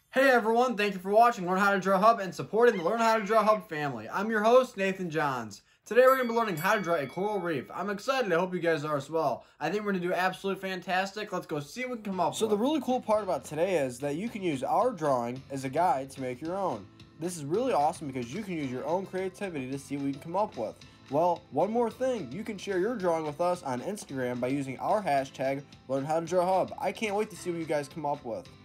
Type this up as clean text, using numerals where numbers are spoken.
Hey everyone, thank you for watching Learn How to Draw Hub and supporting the Learn How to Draw Hub family. I'm your host, Nathan Johns. Today we're going to be learning how to draw a coral reef. I'm excited, I hope you guys are as well. I think we're going to do absolutely fantastic. Let's go see what we can come up with. So the really cool part about today is that you can use our drawing as a guide to make your own. This is really awesome because you can use your own creativity to see what you can come up with. Well, one more thing, you can share your drawing with us on Instagram by using our hashtag LearnHowToDrawHub. I can't wait to see what you guys come up with.